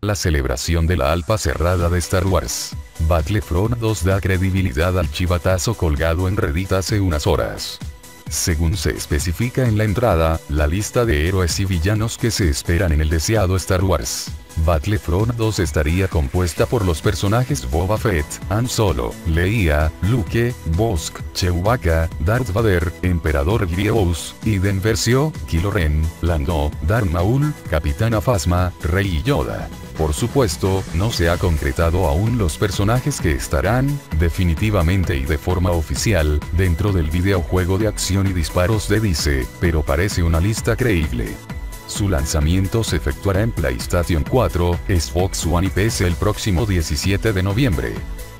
La celebración de la alfa cerrada de Star Wars Battlefront 2 da credibilidad al chivatazo colgado en Reddit hace unas horas. Según se especifica en la entrada, la lista de héroes y villanos que se esperan en el deseado Star Wars Battlefront 2 estaría compuesta por los personajes Boba Fett, Han Solo, Leia, Luke, Bossk, Chewbacca, Darth Vader, Emperador Grievous, Iden Versio, Kylo Ren, Lando, Darth Maul, Capitana Phasma, Rey y Yoda. Por supuesto, no se ha concretado aún los personajes que estarán, definitivamente y de forma oficial, dentro del videojuego de acción y disparos de DICE, pero parece una lista creíble. Su lanzamiento se efectuará en PlayStation 4, Xbox One y PC el próximo 17 de noviembre.